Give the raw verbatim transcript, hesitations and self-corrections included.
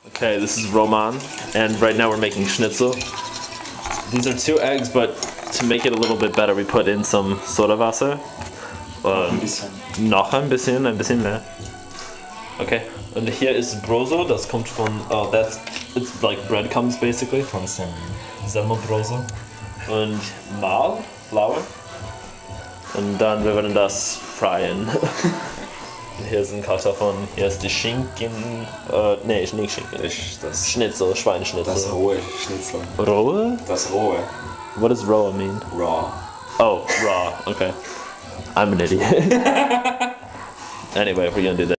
Okay, this is Roman, and right now we're making Schnitzel. These are two eggs, but to make it a little bit better, we put in some soda Wasser. Noch ein bisschen. Noch ein bisschen, ein bisschen mehr. Okay, und hier ist Broso, das kommt von, oh, that's, it's like breadcrumbs basically. Von Sem. Semmelbroso. Und Mal, Flour. Und dann wir werden das frying. Hier sind Kartoffeln, hier ist die Schinken, äh, nee, nicht Schinken. Das, das, Schnitzel, Schweineschnitzel. das rohe Schnitzel. Rohe? Das rohe. What does raw mean? Raw. Oh, raw, okay. I'm an idiot. Anyway, we're gonna do that.